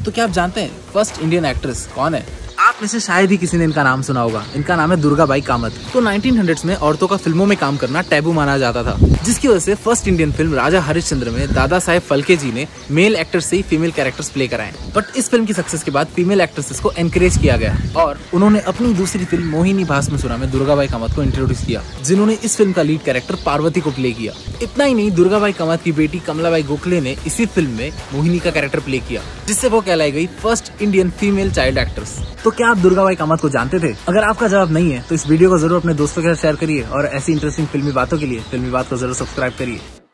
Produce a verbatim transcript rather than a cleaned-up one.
तो क्या आप जानते हैं फर्स्ट इंडियन एक्ट्रेस कौन है? आप में से शायद ही किसी ने इनका नाम सुना होगा। इनका नाम है दुर्गाबाई कामत। तो नाइनटीन हंड्रेड्स में औरतों का फिल्मों में काम करना टैबू माना जाता था, जिसकी वजह से first Indian film Raja Harishchandra में दादा साहेब फल्के जी ने मेल एक्टर्स से ही फीमेल कैरेक्टर्स प्ले कराए। बट इस फिल्म की सक्सेस के बाद फीमेल एक्ट्रेसेस को एनकरेज किया गया और उन्होंने अपनी दूसरी फिल्म मोहिनी भास्मसुरा में दुर्गाबाई कामत को इंट्रोड्यूस किया, जिन्होंने इस फिल्म का लीड कैरेक्टर पार्वती को प्ले किया। इतना ही नहीं, दुर्गाबाई कामत की बेटी कमलाबाई गोखले ने इसी फिल्म में मोहिनी का कैरेक्टर प्ले किया, जिससे वो कहलाई गई first Indian female child actress. तो क्या आप दुर्गाबाई कामत को जानते थे? अगर आपका जवाब नहीं है तो इस वीडियो को जरूर अपने दोस्तों के साथ शेयर करिए और ऐसी इंटरेस्टिंग फिल्मी बातों के लिए फिल्मी बात को जरूर सब्सक्राइब करिए।